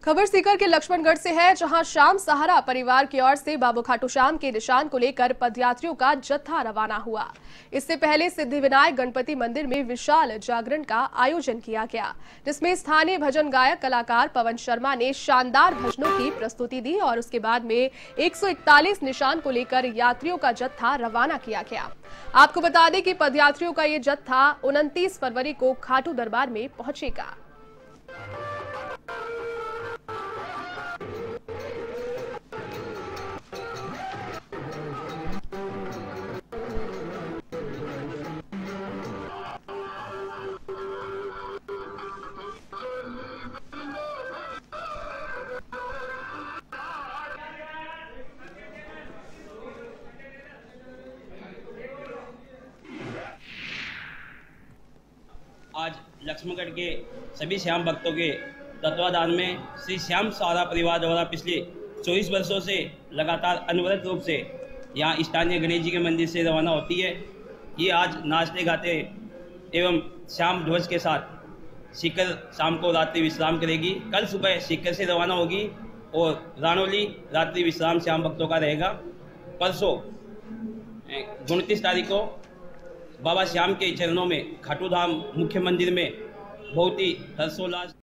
खबर सीकर के लक्ष्मणगढ़ से है, जहां श्याम सहारा परिवार की ओर से बाबू खाटू श्याम के निशान को लेकर पदयात्रियों का जत्था रवाना हुआ। इससे पहले सिद्धिविनायक गणपति मंदिर में विशाल जागरण का आयोजन किया गया, जिसमें स्थानीय भजन गायक कलाकार पवन शर्मा ने शानदार भजनों की प्रस्तुति दी और उसके बाद में 141 निशान को लेकर यात्रियों का जत्था रवाना किया गया। आपको बता दें कि पदयात्रियों का ये जत्था 29 फरवरी को खाटू दरबार में पहुंचेगा। आज लक्ष्मणगढ़ के सभी श्याम भक्तों के तत्वाधान में श्री श्याम सहारा परिवार द्वारा पिछले 24 वर्षों से लगातार अनवरत रूप से यहाँ स्थानीय गणेश जी के मंदिर से रवाना होती है। ये आज नाचते गाते एवं श्याम ध्वज के साथ सीकर शाम को रात्रि विश्राम करेगी। कल सुबह सीकर से रवाना होगी और रानौली रात्रि विश्राम श्याम भक्तों का रहेगा। परसों 29 तारीख को बाबा श्याम के चरणों में खाटू धाम मुख्य मंदिर में बहुत ही हर्षोल्लास